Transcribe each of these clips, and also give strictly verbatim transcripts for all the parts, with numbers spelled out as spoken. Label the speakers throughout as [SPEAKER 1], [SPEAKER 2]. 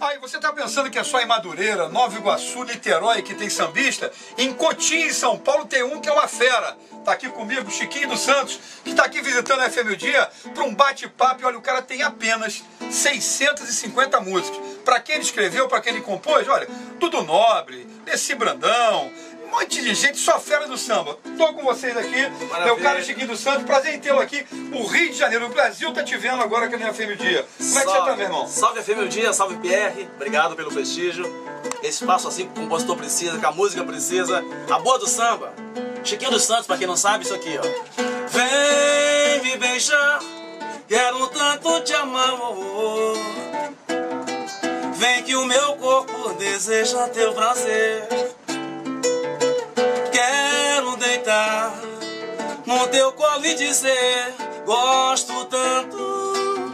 [SPEAKER 1] Aí você tá pensando que é só em Madureira, Nova Iguaçu, Niterói que tem sambista? Em Cotia, em São Paulo, tem um que é uma fera. Tá aqui comigo, Chiquinho dos Santos, que tá aqui visitando a F M o Dia para um bate-papo. E olha, o cara tem apenas seiscentas e cinquenta músicas. Para quem ele escreveu, para quem ele compôs, olha, Dudu Nobre, Desi Brandão, um monte de gente, só fera do samba. Tô com vocês aqui,
[SPEAKER 2] Maravilha.
[SPEAKER 1] meu cara Chiquinho dos Santos, prazer em tê-lo aqui. O Rio de Janeiro, o Brasil tá te vendo agora aqui na F M o Dia. Como é que
[SPEAKER 2] salve,
[SPEAKER 1] você tá, meu irmão?
[SPEAKER 2] Salve F M o Dia, salve Pierre, obrigado pelo prestígio. Esse espaço assim que o compositor precisa, que a música precisa, a boa do samba. Chiquinho dos Santos, pra quem não sabe, isso aqui, ó. Vem me beijar, quero tanto te amar, oh, oh. Vem que o meu corpo deseja teu prazer. Quero deitar no teu colo e dizer, gosto tanto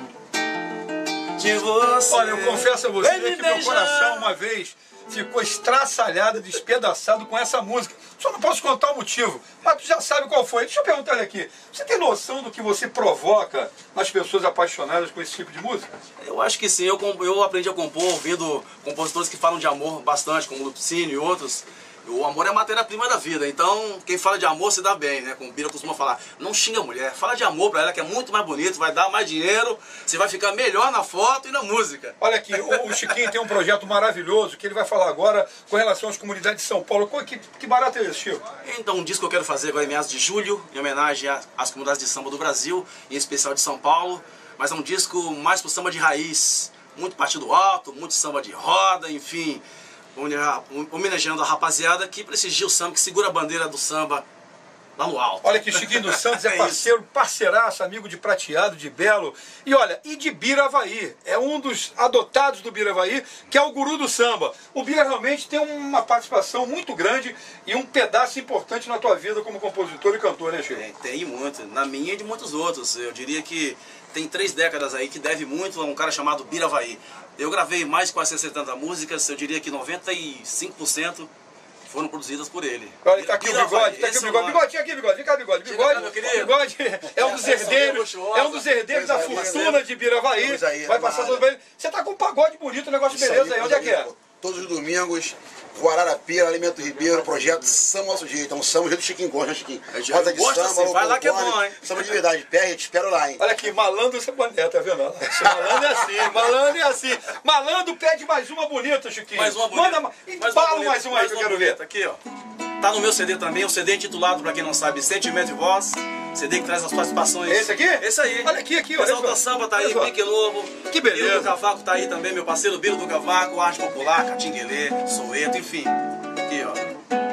[SPEAKER 2] de você.
[SPEAKER 1] Olha, eu confesso a você
[SPEAKER 2] Vem me
[SPEAKER 1] que meu
[SPEAKER 2] beijar.
[SPEAKER 1] coração uma vez ficou estraçalhado, despedaçado com essa música. Só não posso contar o motivo, mas tu já sabe qual foi. Deixa eu perguntar ele aqui. Você tem noção do que você provoca nas pessoas apaixonadas com esse tipo de música?
[SPEAKER 2] Eu acho que sim, eu, eu aprendi a compor ouvindo compositores que falam de amor bastante, como Lupicínio e outros. O amor é a matéria-prima da vida, então quem fala de amor se dá bem, né? Como o Bira costuma falar, não xinga a mulher, fala de amor pra ela que é muito mais bonito, vai dar mais dinheiro, você vai ficar melhor na foto e na música.
[SPEAKER 1] Olha aqui, o, o Chiquinho tem um projeto maravilhoso que ele vai falar agora com relação às comunidades de São Paulo. Que, que barato é esse, Chico?
[SPEAKER 2] Então, um disco que eu quero fazer agora em meados de julho, em homenagem às comunidades de samba do Brasil, em especial de São Paulo, mas é um disco mais pro samba de raiz, muito partido alto, muito samba de roda, enfim, homenageando a rapaziada que prestigia o samba, que segura a bandeira do samba lá no alto.
[SPEAKER 1] Olha que Chiquinho dos Santos é
[SPEAKER 2] É
[SPEAKER 1] parceiro, parceiraço, amigo de Prateado, de Belo. E olha, e de Biravaí. É um dos adotados do Biravaí, que é o guru do samba. O Bira realmente tem uma participação muito grande e um pedaço importante na tua vida como compositor e cantor, né, Chico?
[SPEAKER 2] Tem, tem muito, na minha e de muitos outros. Eu diria que tem três décadas aí que deve muito a um cara chamado Biravaí. Eu gravei mais de quatrocentas e setenta músicas, eu diria que noventa e cinco por cento foram produzidas por ele.
[SPEAKER 1] Olha, tá aqui o bigode, tá aqui o
[SPEAKER 2] Esse é
[SPEAKER 1] bigode.
[SPEAKER 2] uma-
[SPEAKER 1] Bigodinho aqui, bigode. Vem cá, bigode.
[SPEAKER 2] Chega
[SPEAKER 1] Bigode,
[SPEAKER 2] cá, meu querido.
[SPEAKER 1] bigode é um dos herdeiros, é um dos herdeiros da fortuna de Biravaí. Vai passar tudo bem. Você tá com um pagode bonito, um negócio de beleza aí. Onde é que é?
[SPEAKER 3] Todos os domingos, Guararapira, Alimento Ribeiro, projeto Samba Nosso Jeito. Então, samba do jeito do Chiquinho gosta, né, Chiquinho? Roda de
[SPEAKER 2] Gosta
[SPEAKER 3] samba,
[SPEAKER 2] assim, vai lá que é
[SPEAKER 3] Cone,
[SPEAKER 2] bom, hein?
[SPEAKER 3] Samba de verdade, P R, te espero lá, hein?
[SPEAKER 1] Olha aqui, malandro você boné, tá vendo? Malandro é assim, malandro é assim. Malandro pede mais uma bonita, Chiquinho.
[SPEAKER 2] Mais uma bonita.
[SPEAKER 1] Manda ma- e
[SPEAKER 2] mais
[SPEAKER 1] fala
[SPEAKER 2] bonita,
[SPEAKER 1] mais uma aí que eu quero ver.
[SPEAKER 2] bonita. Aqui, ó. Tá no meu C D também, o C D intitulado, pra quem não sabe, Sentimento e Voz. C D que traz as participações.
[SPEAKER 1] Esse aqui?
[SPEAKER 2] Esse aí.
[SPEAKER 1] Olha aqui, aqui, olha
[SPEAKER 2] Pessoal
[SPEAKER 1] só.
[SPEAKER 2] da samba tá
[SPEAKER 1] Olha
[SPEAKER 2] aí,
[SPEAKER 1] só.
[SPEAKER 2] Pique Novo.
[SPEAKER 1] Que beleza.
[SPEAKER 2] Biro do Cavaco tá aí também, meu parceiro Biro do Cavaco, Arte Popular, Catinguelê, Soweto, enfim. Aqui, ó.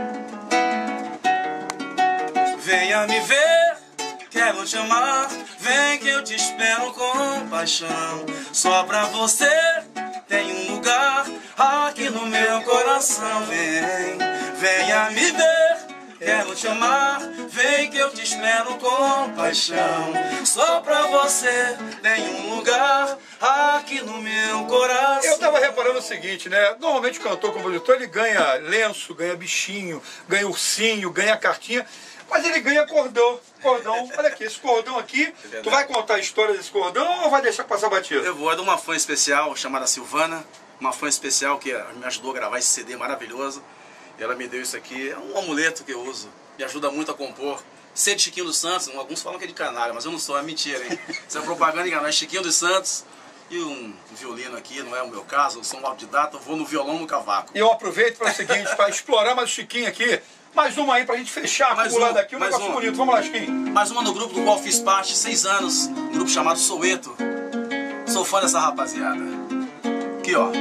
[SPEAKER 2] Venha me ver, quero te amar. Vem que eu te espero com paixão. Só pra você tem um lugar aqui no meu coração. Vem, venha me ver, quero te amar. Vem que eu te espero com paixão. Só pra você tem um lugar aqui no meu coração.
[SPEAKER 1] Eu tava reparando o seguinte, né? Normalmente o cantor, compositor, ele ganha lenço, ganha bichinho, ganha ursinho, ganha cartinha. Mas ele ganha cordão, cordão. Olha aqui, esse cordão aqui, tu vai contar a história desse cordão ou vai deixar passar batido?
[SPEAKER 2] Eu vou, é de uma fã especial chamada Silvana, uma fã especial que me ajudou a gravar esse C D maravilhoso. E ela me deu isso aqui, é um amuleto que eu uso, me ajuda muito a compor. Ser de Chiquinho dos Santos, alguns falam que é de canalha, mas eu não sou, é mentira, hein? Isso é propaganda enganosa, é Chiquinho dos Santos e um violino aqui, não é o meu caso, eu sou um autodidata, eu vou no violão no cavaco.
[SPEAKER 1] E eu aproveito para o seguinte, para explorar mais o Chiquinho aqui. Mais uma aí pra gente fechar,
[SPEAKER 2] Mais
[SPEAKER 1] acumulado
[SPEAKER 2] uma,
[SPEAKER 1] aqui, um
[SPEAKER 2] mais
[SPEAKER 1] negócio
[SPEAKER 2] uma.
[SPEAKER 1] bonito. Vamos lá, Chiquinho.
[SPEAKER 2] Mais uma no grupo do qual fiz parte, seis anos, um grupo chamado Soweto. Sou fã dessa rapaziada. Aqui, ó.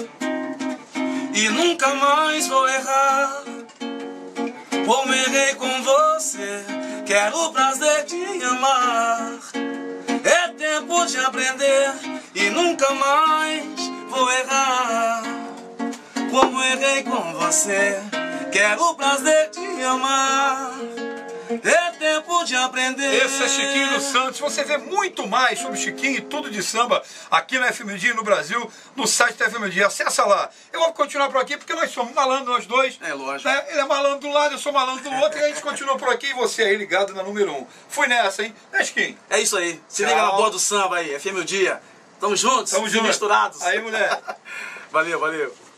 [SPEAKER 2] E nunca mais vou errar, como errei com você. Quero o prazer de amar. É tempo de aprender e nunca mais vou errar, como errei com você. Quero o prazer de amar. É tempo de aprender.
[SPEAKER 1] Esse é Chiquinho dos Santos. Você vê muito mais sobre Chiquinho e tudo de samba aqui na F M Dia e no Brasil, no site da F M Dia. Acessa lá. Eu vou continuar por aqui porque nós somos malandros, nós dois.
[SPEAKER 2] É lógico.
[SPEAKER 1] Né? Ele é malandro de um lado, eu sou malandro do outro, e a gente continua por aqui e você aí ligado na número um. Fui nessa, hein? Né, Chiquinho?
[SPEAKER 2] É isso aí. Se
[SPEAKER 1] Tchau.
[SPEAKER 2] liga na boa do samba aí. F M o Dia. Tamo juntos
[SPEAKER 1] Tamo
[SPEAKER 2] e
[SPEAKER 1] junto.
[SPEAKER 2] misturados.
[SPEAKER 1] Aí, mulher.
[SPEAKER 2] Valeu, valeu.